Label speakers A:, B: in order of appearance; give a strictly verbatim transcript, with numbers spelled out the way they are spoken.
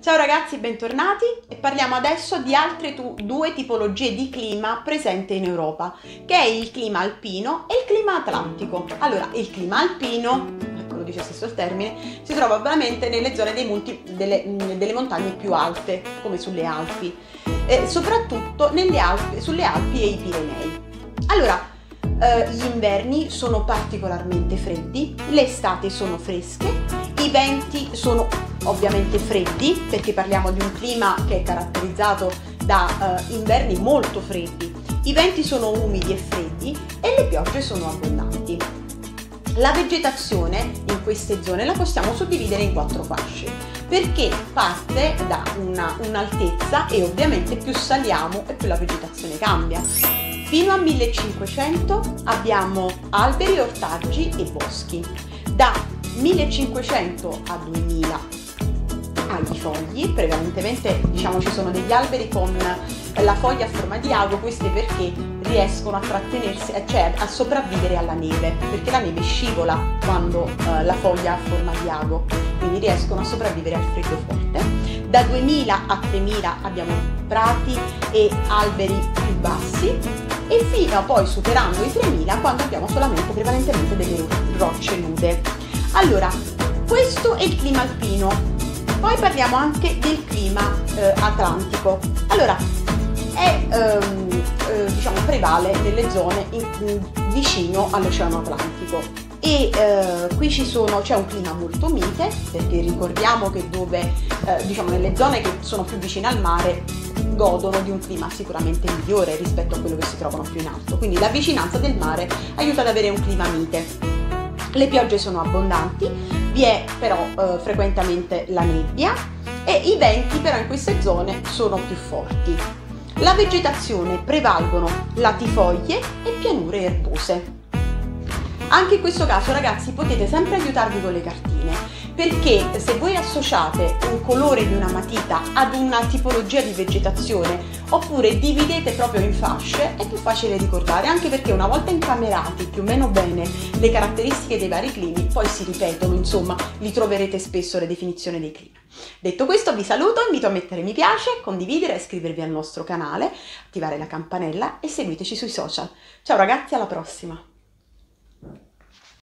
A: Ciao ragazzi, bentornati e parliamo adesso di altre tu- due tipologie di clima presenti in Europa, che è il clima alpino e il clima atlantico. Allora, il clima alpino, ecco lo dice stesso il termine, si trova ovviamente nelle zone dei monti, delle, delle montagne più alte, come sulle Alpi, eh, soprattutto nelle Alpi, sulle Alpi e i Pirenei. Allora, eh, gli inverni sono particolarmente freddi, le estati sono fresche, i venti sono ovviamente freddi, perché parliamo di un clima che è caratterizzato da uh, inverni molto freddi, i venti sono umidi e freddi e le piogge sono abbondanti. La vegetazione in queste zone la possiamo suddividere in quattro fasce, perché parte da una, un'altezza e ovviamente più saliamo e più la vegetazione cambia. Fino a millecinquecento abbiamo alberi, ortaggi e boschi. Da millecinquecento a duemila agli fogli, prevalentemente diciamo ci sono degli alberi con la foglia a forma di ago, questi perché riescono a trattenersi, cioè a sopravvivere alla neve, perché la neve scivola quando eh, la foglia ha forma di ago, quindi riescono a sopravvivere al freddo forte. Da duemila a tremila abbiamo prati e alberi più bassi e fino a poi superando i tremila quando abbiamo solamente prevalentemente delle rocce nude. Allora, questo è il clima alpino. Poi parliamo anche del clima eh, atlantico. Allora, è, ehm, eh, diciamo, prevale nelle zone in, in, vicino all'Oceano Atlantico e eh, qui ci sono, c'è un clima molto mite, perché ricordiamo che dove, eh, diciamo, nelle zone che sono più vicine al mare godono di un clima sicuramente migliore rispetto a quello che si trovano più in alto, quindi la vicinanza del mare aiuta ad avere un clima mite. Le piogge sono abbondanti, vi è però eh, frequentemente la nebbia e i venti però in queste zone sono più forti. La vegetazione prevalgono latifoglie e pianure erbose. Anche in questo caso ragazzi potete sempre aiutarvi con le cartine, perché se voi associate un colore di una matita ad una tipologia di vegetazione oppure dividete proprio in fasce è più facile ricordare, anche perché una volta incamerati più o meno bene le caratteristiche dei vari climi poi si ripetono, insomma li troverete spesso le definizioni dei climi. Detto questo vi saluto, invito a mettere mi piace, condividere, iscrivervi al nostro canale, attivare la campanella e seguiteci sui social. Ciao ragazzi, alla prossima!